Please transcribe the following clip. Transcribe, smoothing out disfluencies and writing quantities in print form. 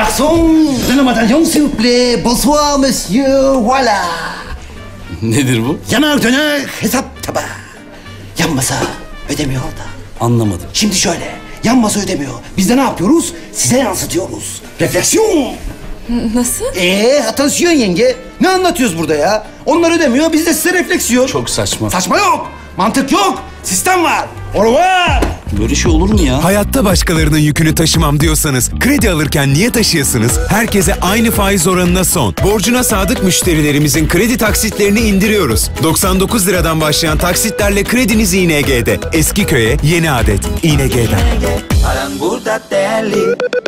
Garçon, dönem s'il vous plaît. Bonsoir monsieur, voilà. Nedir bu? Yanar döner hesap tabağı. Yan masa ödemiyor da. Anlamadım. Şimdi şöyle, yan masa ödemiyor. Biz de ne yapıyoruz? Size yansıtıyoruz. Refleksiyon. Nasıl? Atansiyon yenge. Ne anlatıyoruz burada ya? Onlar ödemiyor, biz de size refleksiyon. Çok saçma. Saçma yok, mantık yok, sistem var. Oru var. Böyle şey olur mu ya? Hayatta başkalarının yükünü taşımam diyorsanız, kredi alırken niye taşıyasınız? Herkese aynı faiz oranına son. Borcuna sadık müşterilerimizin kredi taksitlerini indiriyoruz. 99 liradan başlayan taksitlerle krediniz ING'de. Eskiköy'e yeni adet. ING'den. Paran burada değerli.